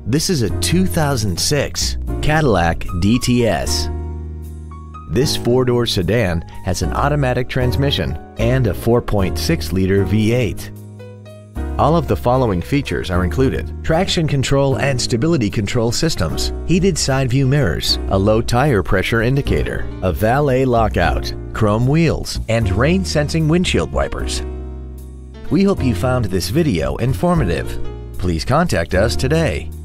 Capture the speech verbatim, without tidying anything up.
This is a two thousand six Cadillac D T S. This four-door sedan has an automatic transmission and a four point six liter V eight. All of the following features are included: traction control and stability control systems, heated side view mirrors, a low tire pressure indicator, a valet lockout, chrome wheels, and rain-sensing windshield wipers. We hope you found this video informative. Please contact us today.